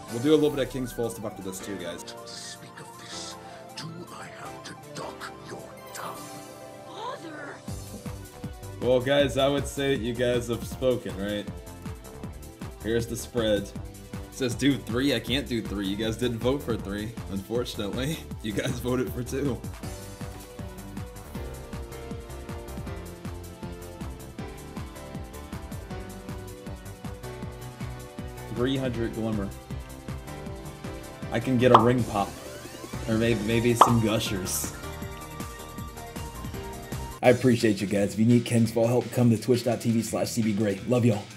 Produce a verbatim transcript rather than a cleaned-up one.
We'll do a little bit of King's Fall stuff after this too, guys. Speak of this. Do I have to duck your tongue? Father! Well, guys, I would say that you guys have spoken, right? Here's the spread. It says do three. I can't do three. You guys didn't vote for three, unfortunately. You guys voted for two. three hundred glimmer. I can get a ring pop. Or maybe, maybe some gushers. I appreciate you guys. If you need King's Fall help, come to twitch dot t v slash c b gray. Love y'all.